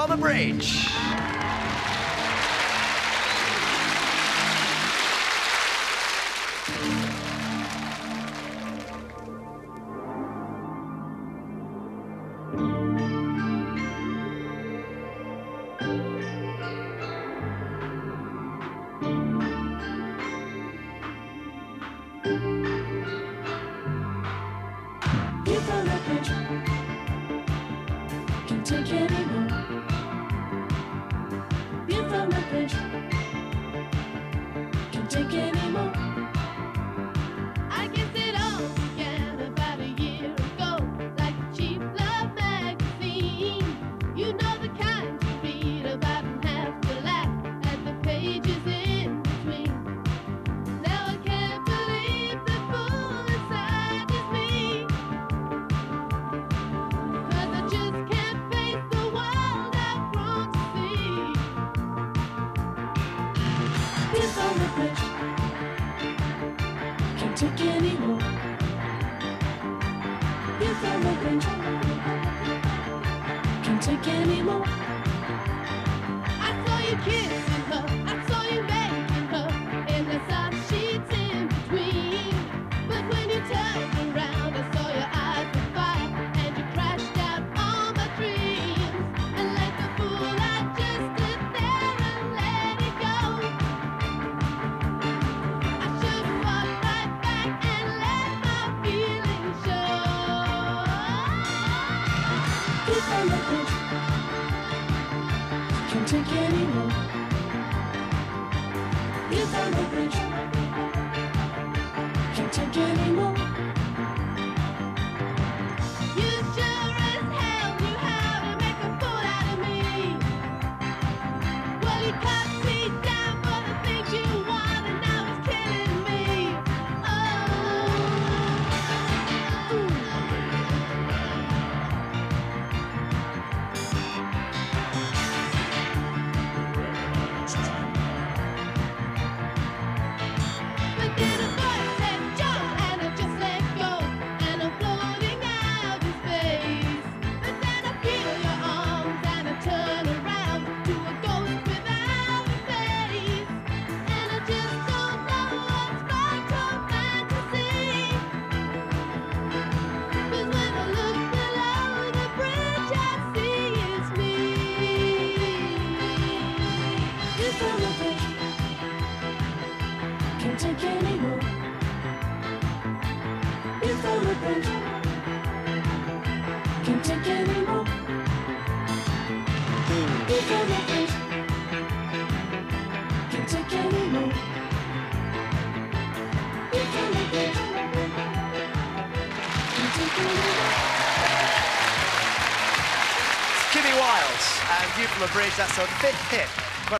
from a bridge. If I let bridge can take anymore. If I let bridge can take anymore. I guess it all began about a year ago, like a cheap love magazine. You know the kind you read about and have to laugh at the pages in between. Now I can't believe the fool inside is me, 'cause I just can't face the world I've grown to see. If I let bridge can take anymore. If I let bridge can take anymore. I saw you kissing her, I saw you making her, and I saw sheets in between. But when you turned around, I saw your eyes on fire, and you crashed out all my dreams. And like a fool, I just stood there and let it go. I should have walked right back and let my feelings show. If I let bridge can take anymore. If I let bridge can take anymore. You sure as hell knew how to make a fool out of me. Well, you cut me down for the things you want, and now it's killing me. But then a voice said, "Jump," and I just let go, and I'm floating out in space. But then I feel your arms, and I turn around to a ghost without a face. And I just don't know what's fact or fantasy. 'Cause when I look below the bridge, I see it's me. If I let bridge can take anymore. If I let bridge can take anymore. If I let bridge can take anymore. If I let bridge can take anymore. It's Wilde and View from a Bridge. That's our 5th hit